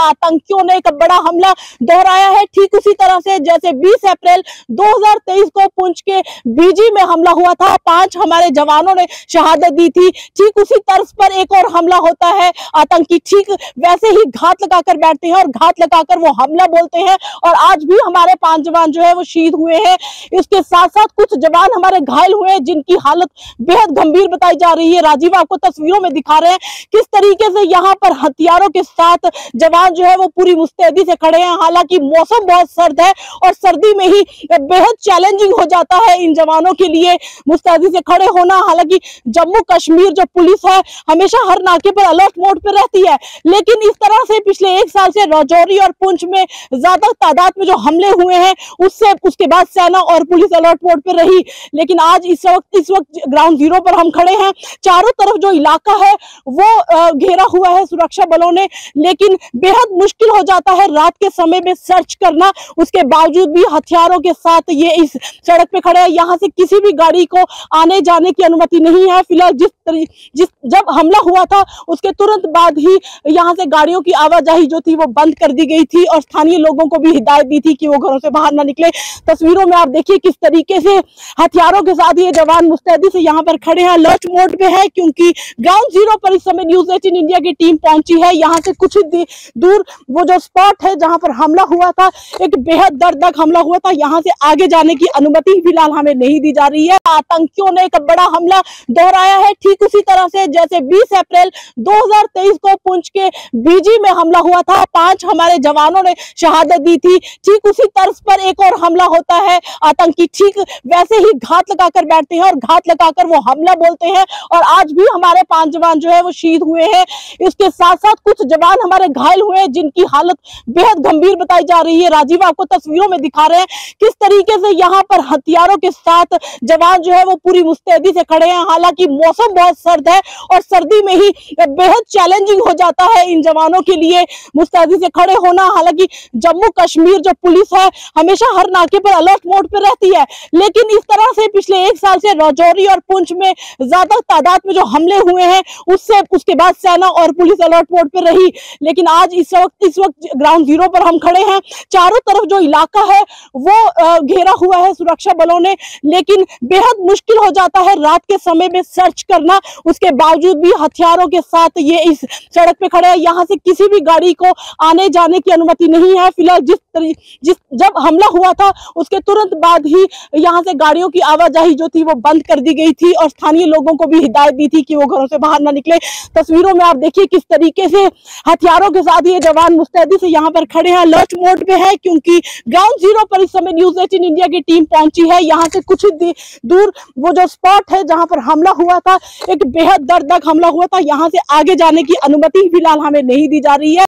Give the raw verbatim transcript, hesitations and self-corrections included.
आतंकियों ने एक बड़ा हमला दोहराया है। ठीक उसी तरह से जैसे बीस अप्रैल दो हज़ार तेईस को पुंछ के बीजी में हमला हुआ था, पांच हमारे जवानों ने शहादत दी थी, ठीक उसी तर्ज पर एक और हमला होता है। आतंकी ठीक वैसे ही घात लगाकर बैठते हैं और घात लगाकर वो हमला बोलते हैं। और आज भी हमारे पांच जवान जो है वो शहीद हुए हैं। इसके साथ साथ कुछ जवान हमारे घायल हुए हैं जिनकी हालत बेहद गंभीर बताई जा रही है। राजीव आपको तस्वीरों में दिखा रहे हैं किस तरीके से यहाँ पर हथियारों के साथ जवान जो है वो पूरी मुस्तैदी से खड़े हैं। हालांकि मौसम बहुत सर्द है और सर्दी में ही बेहद चैलेंजिंग हो जाता है इन जवानों के लिए मुस्तैदी से खड़े होना। हालांकि जम्मू कश्मीर जो पुलिस है हमेशा हर नाके पर अलर्ट मोड पर रहती है, लेकिन इस तरह से पिछले एक साल से राजौरी और पुंछ में ज्यादा तादाद में जो हमले हुए हैं उससे उसके बाद सेना और पुलिस अलर्ट मोड पर रही। लेकिन आज इस वक्त इस वक्त ग्राउंड जीरो पर हम खड़े हैं, चारों तरफ जो इलाका है वो घेरा हुआ है सुरक्षा बलों ने, लेकिन बेहद मुश्किल हो जाता है रात के समय में सर्च करना। उसके बावजूद भी हथियारों के साथ ये इस सड़क पे खड़े हैं। यहाँ से किसी भी गाड़ी को आने जाने की अनुमति नहीं है। फिलहाल जिस जिस जब हमला हुआ था उसके तुरंत बाद ही यहाँ से गाड़ियों की आवाजाही जो थी वो बंद कर दी गई थी और स्थानीय लोगों को भी हिदायत दी थी कि वो घरों से बाहर ना निकले। तस्वीरों में आप देखिए किस तरीके से हथियारों के साथ ये जवान मुस्तैदी से यहाँ पर खड़े हैं, अलर्ट मोड पे है, क्योंकि ग्राउंड जीरो पर इस समय न्यूज़ एटीन इंडिया की टीम पहुंची है। यहाँ से कुछ ही दूर वो जो स्पॉट है जहाँ पर हमला हुआ था, एक बेहद दर्दनाक हमला हुआ था, यहाँ से आगे जाने की अनुमति फिलहाल हमें नहीं दी जा रही है। आतंकियों ने एक बड़ा हमला दोहराया है। ठीक उसी तरह से जैसे बीस अप्रैल दो हज़ार तेईस को पुंछ के बीजी में हमला हुआ था, पांच हमारे जवानों ने शहादत दी थी, ठीक उसी तर्ज पर एक और हमला होता है। आतंकी ठीक वैसे ही घात लगाकर बैठते हैं और घात लगाकर वो हमला बोलते हैं। और आज भी हमारे पांच जवान जो है वो शहीद हुए हैं। इसके साथ साथ कुछ जवान हमारे घायल हुए हैं जिनकी हालत बेहद गंभीर बताई जा रही है। राजीव आपको तस्वीरों में दिखा रहे हैं किस तरीके से यहाँ पर हथियारों के साथ जवान जो है वो पूरी मुस्तैदी से खड़े हैं। हालांकि मौसम बहुत सर्द है और सर्दी में ही बेहद चैलेंजिंग हो जाता है इन जवानों के लिए मुस्तैदी से खड़े होना। हालांकि जम्मू कश्मीर जो पुलिस है हमेशा हर नाके पर अलर्ट मोड पर रहती है, लेकिन इस तरह से पिछले एक साल से राजौरी और पुंछ में ज्यादा तादाद में जो हमले हुए हैं उससे उसके बाद सेना और पुलिस अलर्ट मोड पर रही। लेकिन आज इस वक्त इस वक्त ग्राउंड जीरो पर हम खड़े हैं, चारों तरफ जो इलाका है वो घेरा हुआ है सुरक्षा बलों ने, लेकिन बेहद मुश्किल हो जाता है रात के समय में सर्च करना। उसके बावजूद भी हथियारों के साथ ये इस सड़क पे खड़े हैं, यहाँ से किसी भी गाड़ी को आने जाने की अनुमति नहीं है। फिलहाल जिस जिस जब हमला हुआ था उसके तुरंत बाद ही यहाँ से गाड़ियों की आवाजाही जो थी वो बंद कर दी गई थी और स्थानीय लोगों को भी हिदायत दी थी कि वो घरों से बाहर ना निकले। तस्वीरों में आप देखिए किस तरीके से हथियारों के साथ ये जवान मुस्तैदी से यहाँ पर खड़े हैं, अलर्ट मोड पे है, क्योंकि ग्राउंड जीरो पर इस समय न्यूज़ एटीन इंडिया की टीम पहुंची है। यहाँ से कुछ ही दूर वो जो स्पॉट है जहाँ पर हमला हुआ था, एक बेहद दर्दनाक हमला हुआ था, यहाँ से आगे जाने की अनुमति फिलहाल हमें नहीं दी जा रही है।